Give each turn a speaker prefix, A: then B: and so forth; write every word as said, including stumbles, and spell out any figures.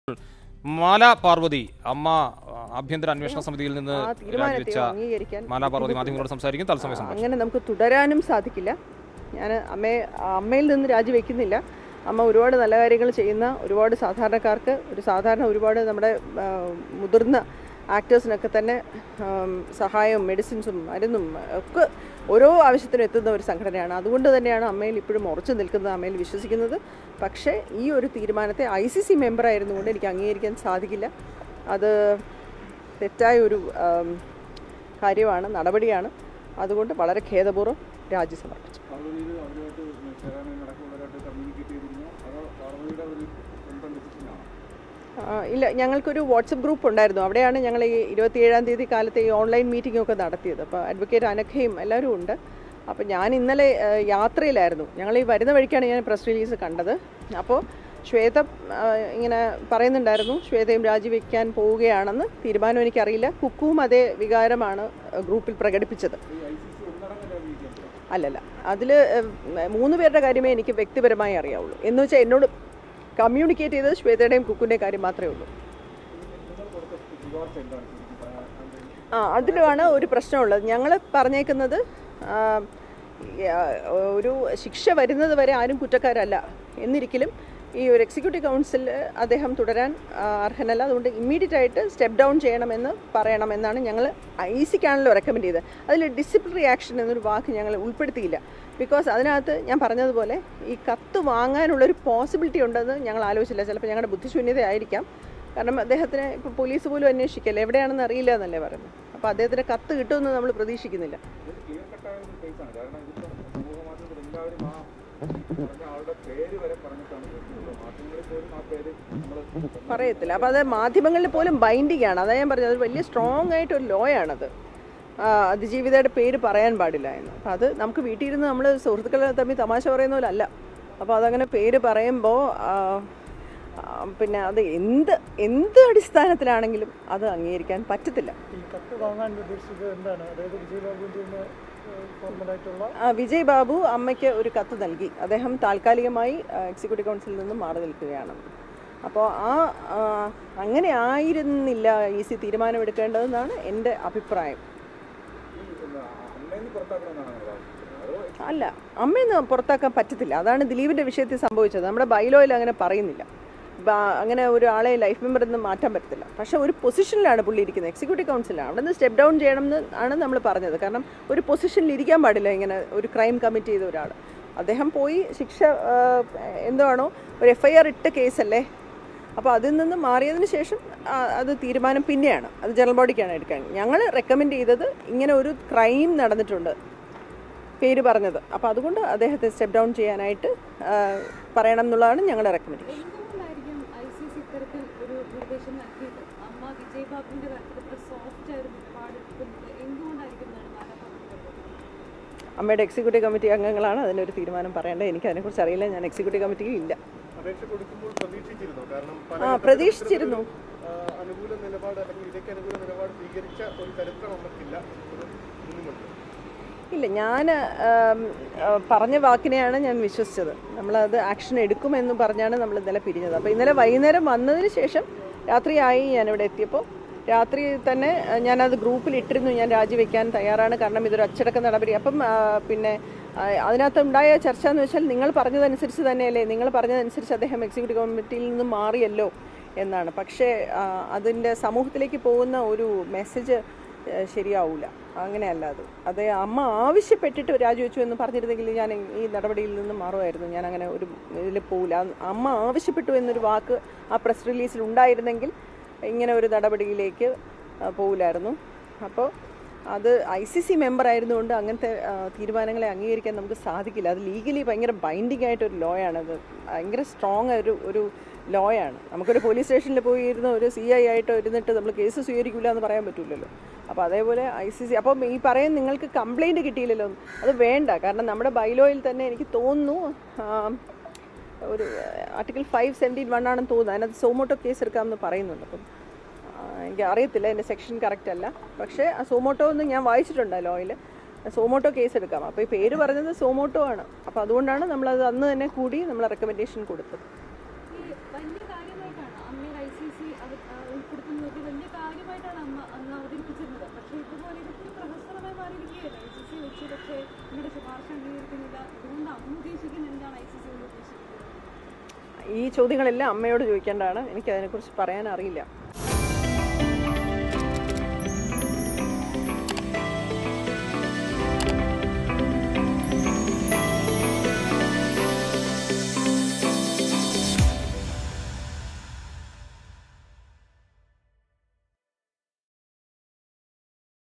A: മാല പാർവതി അമ്മ ആഭ്യന്തര അന്വേഷണ സമിതിയിൽ നിന്ന് രാജിവെച്ച മാല പാർവതി മാധ്യമങ്ങളോട് സംസാരിക്കും. തത്സമയ സംഭാഷണം.
B: അങ്ങനെ നമുക്ക് തുടരാനും സാധിക്കില്ല. ഞാൻ അമ്മയെ അമ്മയിൽ നിന്ന് രാജിവെക്കുന്നില്ല. അമ്മ ഒരുപാട് നല്ല കാര്യങ്ങൾ ചെയ്യുന്ന ഒരുപാട് സാധാരണക്കാർക്ക് ഒരു സാധാരണ ഒരുപാട് നമ്മുടെ മുതിർന്ന ആക്ടേഴ്സിനൊക്കെ തന്നെ സഹായവും മെഡിസിൻസും മരുന്നും ഒക്കെ ഓരോ ആവശ്യത്തിനും എത്തുന്ന ഒരു സംഘടനയാണ്. അതുകൊണ്ട് തന്നെയാണ് അമ്മയിൽ ഇപ്പോഴും ഉറച്ചു നിൽക്കുന്നത്, അമ്മയിൽ വിശ്വസിക്കുന്നത്. പക്ഷേ ഈ ഒരു തീരുമാനത്തെ ഐ സി സി മെമ്പറായിരുന്നുകൊണ്ട് എനിക്ക് അംഗീകരിക്കാൻ സാധിക്കില്ല. അത് തെറ്റായ ഒരു കാര്യമാണ്, നടപടിയാണ്. അതുകൊണ്ട് വളരെ ഖേദപൂർവ്വം രാജി സമർപ്പിച്ചു. ഇല്ല, ഞങ്ങൾക്കൊരു വാട്സപ്പ് ഗ്രൂപ്പ് ഉണ്ടായിരുന്നു. അവിടെയാണ് ഞങ്ങൾ ഈ ഇരുപത്തിയേഴാം തീയതി കാലത്തെ ഈ ഓൺലൈൻ മീറ്റിംഗൊക്കെ നടത്തിയത്. അപ്പോൾ അഡ്വക്കേറ്റ് അനഘയും എല്ലാവരും ഉണ്ട്. അപ്പോൾ ഞാൻ ഇന്നലെ യാത്രയിലായിരുന്നു. ഞങ്ങൾ ഈ വരുന്ന വഴിക്കാണ് ഞാൻ പ്രസ് റിലീസ് കണ്ടത്. അപ്പോൾ ശ്വേത ഇങ്ങനെ പറയുന്നുണ്ടായിരുന്നു, ശ്വേതയും രാജിവെക്കാൻ പോവുകയാണെന്ന്. തീരുമാനം എനിക്കറിയില്ല. കുക്കുവും അതേ വികാരമാണ് ഗ്രൂപ്പിൽ പ്രകടിപ്പിച്ചത്. അല്ലല്ല, അതിൽ മൂന്ന് പേരുടെ കാര്യമേ എനിക്ക് വ്യക്തിപരമായി അറിയാവുള്ളൂ. എന്ന് വെച്ചാൽ എന്നോട് കമ്മ്യൂണിക്കേറ്റ് ചെയ്തത് ശ്വേതയുടെയും കുക്കുവിൻ്റെയും കാര്യം മാത്രമേ ഉള്ളൂ. ആ അതിലാണ് ഒരു പ്രശ്നമുള്ളത്. ഞങ്ങൾ പറഞ്ഞേക്കുന്നത് ഒരു ശിക്ഷ വരുന്നത് വരെ ആരും കുറ്റക്കാരല്ല. എന്നിരിക്കലും ഈ ഒരു എക്സിക്യൂട്ടീവ് കൗൺസിൽ അദ്ദേഹം തുടരാൻ അർഹനല്ല. അതുകൊണ്ട് ഇമ്മീഡിയറ്റ് ആയിട്ട് സ്റ്റെപ്പ് ഡൗൺ ചെയ്യണമെന്ന് പറയണമെന്നാണ് ഞങ്ങൾ ഐ സിക്കാണല്ലോ റെക്കമെൻഡ് ചെയ്തത്. അതിൽ ഡിസിപ്ലിനറി ആക്ഷൻ എന്നൊരു വാക്ക് ഞങ്ങൾ ഉൾപ്പെടുത്തിയില്ല. ബിക്കോസ് അതിനകത്ത് ഞാൻ പറഞ്ഞതുപോലെ ഈ കത്ത് വാങ്ങാനുള്ളൊരു പോസിബിലിറ്റി ഉണ്ടെന്ന് ഞങ്ങൾ ആലോചിച്ചില്ല. ചിലപ്പോൾ ഞങ്ങളുടെ ബുദ്ധിശൂന്യതയായിരിക്കാം. കാരണം അദ്ദേഹത്തിന് ഇപ്പോൾ പോലീസ് പോലും അന്വേഷിക്കല്ലേ, എവിടെയാണെന്ന് അറിയില്ല എന്നല്ലേ പറയുന്നത്. അപ്പോൾ അദ്ദേഹത്തിന് കത്ത് കിട്ടുമെന്ന് നമ്മൾ പ്രതീക്ഷിക്കുന്നില്ല. പറയത്തില്ല. അപ്പോൾ അത് മാധ്യമങ്ങളിൽ പോലും ബൈൻഡിങ് ആണ്. അതാ ഞാൻ പറഞ്ഞത്, അത് വലിയ സ്ട്രോങ് ആയിട്ടൊരു ലോ ആണത്. അതിജീവിതയുടെ പേര് പറയാൻ പാടില്ല എന്ന്. അപ്പോൾ അത് നമുക്ക് വീട്ടിൽ ഇരുന്ന് നമ്മൾ സുഹൃത്തുക്കൾ തമ്മിൽ തമാശ പറയുന്ന പോലെ അല്ല. അപ്പോൾ അതങ്ങനെ പേര് പറയുമ്പോൾ പിന്നെ അത് എന്ത് എന്ത് അടിസ്ഥാനത്തിലാണെങ്കിലും അത് അംഗീകരിക്കാൻ പറ്റത്തില്ല. വിജയ് ബാബു അമ്മയ്ക്ക് ഒരു കത്ത് നൽകി. അദ്ദേഹം താൽക്കാലികമായി എക്സിക്യൂട്ടീവ് കൗൺസിലിൽ നിന്നും മാറി നിൽക്കുകയാണ്. അപ്പോൾ ആ അങ്ങനെ ആയിരുന്നില്ല ഇ സി തീരുമാനമെടുക്കേണ്ടതെന്നാണ് എൻ്റെ അഭിപ്രായം. അല്ല, അമ്മയെന്ന് പുറത്താക്കാൻ പറ്റത്തില്ല. അതാണ് ദിലീപിൻ്റെ വിഷയത്തിൽ സംഭവിച്ചത്. നമ്മുടെ ബൈലോയിൽ അങ്ങനെ പറയുന്നില്ല. അങ്ങനെ ഒരാളെ ലൈഫ് മെമ്പറിൽ നിന്ന് മാറ്റാൻ പറ്റത്തില്ല. പക്ഷേ ഒരു പൊസിഷനിലാണ് പുള്ളി ഇരിക്കുന്നത്, എക്സിക്യൂട്ടീവ് കൗൺസിലാണ്. അവിടെ നിന്ന് സ്റ്റെപ്പ് ഡൗൺ ചെയ്യണം എന്ന് ആണ് നമ്മൾ പറഞ്ഞത്. കാരണം ഒരു പൊസിഷനിൽ ഇരിക്കാൻ പാടില്ല ഇങ്ങനെ ഒരു ക്രൈം കമ്മിറ്റ് ചെയ്ത ഒരാൾ. അദ്ദേഹം പോയി ശിക്ഷ എന്താണോ ഒരു എഫ് ഐ ആർ ഇട്ട കേസല്ലേ. അപ്പോൾ അതിൽ നിന്ന് മാറിയതിന് ശേഷം അത് തീരുമാനം പിന്നെയാണ്, അത് ജനറൽ ബോഡിക്കാണ് എടുക്കാൻ. ഞങ്ങൾ റെക്കമെൻഡ് ചെയ്തത് ഇങ്ങനെ ഒരു ക്രൈം നടന്നിട്ടുണ്ട് പേര് പറഞ്ഞത്. അപ്പോൾ അതുകൊണ്ട് അദ്ദേഹത്തെ സ്റ്റെപ്പ് ഡൗൺ ചെയ്യാനായിട്ട് പറയണം എന്നുള്ളതാണ് ഞങ്ങളുടെ റെക്കമെൻഡേഷൻ. അമ്മയുടെ എക്സിക്യൂട്ടീവ് കമ്മിറ്റി അംഗങ്ങളാണ് അതിനൊരു തീരുമാനം പറയേണ്ടത്. എനിക്ക് അതിനെക്കുറിച്ച് അറിയില്ല. ഞാൻ എക്സിക്യൂട്ടീവ് കമ്മിറ്റിയിൽ ഇല്ല. ആ പ്രതീക്ഷിച്ചിരുന്നു. ഇല്ല, ഞാൻ പറഞ്ഞ വാക്കിനെയാണ് ഞാൻ വിശ്വസിച്ചത്. നമ്മളത് ആക്ഷൻ എടുക്കുമെന്ന് പറഞ്ഞാണ് നമ്മൾ ഇന്നലെ പിരിഞ്ഞത്. അപ്പോൾ ഇന്നലെ വൈകുന്നേരം വന്നതിന് ശേഷം രാത്രിയായി ഞാനിവിടെ എത്തിയപ്പോൾ രാത്രി തന്നെ ഞാനത് ഗ്രൂപ്പിൽ ഇട്ടിരുന്നു, ഞാൻ രാജിവെക്കാൻ തയ്യാറാണ്, കാരണം ഇതൊരു അച്ചടക്ക നടപടി. അപ്പം പിന്നെ അതിനകത്ത് ഉണ്ടായ ചർച്ച എന്ന് വെച്ചാൽ നിങ്ങൾ പറഞ്ഞതനുസരിച്ച് തന്നെയല്ലേ, നിങ്ങൾ പറഞ്ഞതനുസരിച്ച് അദ്ദേഹം എക്സിക്യൂട്ടീവ് കമ്മിറ്റിയിൽ നിന്നും മാറിയല്ലോ എന്നാണ്. പക്ഷേ അതിൻ്റെ സമൂഹത്തിലേക്ക് പോകുന്ന ഒരു മെസ്സേജ് ശരിയാവില്ല. അങ്ങനെയല്ല അത്. അത് അമ്മ ആവശ്യപ്പെട്ടിട്ട് രാജിവെച്ചു എന്ന് പറഞ്ഞിരുന്നെങ്കിൽ ഞാൻ ഈ നടപടിയിൽ നിന്ന് മാറുമായിരുന്നു. ഞാൻ അങ്ങനെ ഒരു ഇതിൽ പോവില്ല. അമ്മ ആവശ്യപ്പെട്ടു എന്നൊരു വാക്ക് ആ പ്രസ് റിലീസിൽ ഉണ്ടായിരുന്നെങ്കിൽ ഇങ്ങനെ ഒരു നടപടിയിലേക്ക് പോകില്ലായിരുന്നു. അപ്പോൾ അത് ഐ സി സി മെമ്പർ ആയിരുന്നുകൊണ്ട് അങ്ങനത്തെ തീരുമാനങ്ങളെ അംഗീകരിക്കാൻ നമുക്ക് സാധിക്കില്ല. അത് ലീഗലി ഭയങ്കര ബൈൻഡിങ് ആയിട്ടൊരു ലോ ആണ്. അത് ഭയങ്കര സ്ട്രോങ് ഒരു ഒരു ലോ ആണ്. നമുക്കൊരു പോലീസ് സ്റ്റേഷനിൽ പോയി ഇരുന്ന് ഒരു സി ഐ ആയിട്ട് ഇരുന്നിട്ട് നമ്മൾ കേസ് സ്വീകരിക്കില്ല എന്ന് പറയാൻ പറ്റില്ലല്ലോ. അപ്പോൾ അതേപോലെ ഐ സി സി അപ്പം ഈ പറയും നിങ്ങൾക്ക് കംപ്ലയിൻറ്റ് കിട്ടിയില്ലല്ലോ, അത് വേണ്ട. കാരണം നമ്മുടെ ബൈലോയിൽ തന്നെ എനിക്ക് തോന്നുന്നു ഒരു ആർട്ടിക്കിൾ ഫൈവ് സെവൻറ്റീൻ വൺ ആണെന്ന് തോന്നുന്നു, അതിനകത്ത് സോമോട്ടോ കേസ് എടുക്കാമെന്ന് പറയുന്നുണ്ട്. അപ്പം എനിക്ക് അറിയത്തില്ല, എൻ്റെ സെക്ഷൻ കറക്റ്റ് അല്ല. പക്ഷേ ആ സോമോട്ടോ എന്ന് ഞാൻ വായിച്ചിട്ടുണ്ട് ലോയിൽ. സോമോട്ടോ കേസ് എടുക്കാം. അപ്പോൾ ഈ പേര് പറഞ്ഞത് സോമോട്ടോ ആണ്. അപ്പോൾ അതുകൊണ്ടാണ് നമ്മളത് അന്ന് തന്നെ കൂടി നമ്മൾ റെക്കമെൻഡേഷൻ കൊടുത്തത്.
C: ഉൾപ്പെടുത്തുന്നത് വലിയ കാര്യമായിട്ടാണ് അമ്മ അന്ന് അവതരിപ്പിച്ചിരുന്നത്. പക്ഷേ ഇതുപോലെ ഇതൊരു പ്രഹസനമായി മാറിയിരിക്കുകയല്ല. ഐ സി സി വെച്ച് പക്ഷേ നിങ്ങളുടെ ശുപാർശ അംഗീകരിക്കുന്നില്ല. ഇതുകൊണ്ട് അമ്മ ഉദ്ദേശിക്കുന്നത് എന്താണ്? ഐ സി സി കൊണ്ട് ഉദ്ദേശിക്കുന്നത്?
B: ഈ ചോദ്യങ്ങളെല്ലാം അമ്മയോട് ചോദിക്കേണ്ടതാണ്. എനിക്കതിനെക്കുറിച്ച് പറയാൻ അറിയില്ല.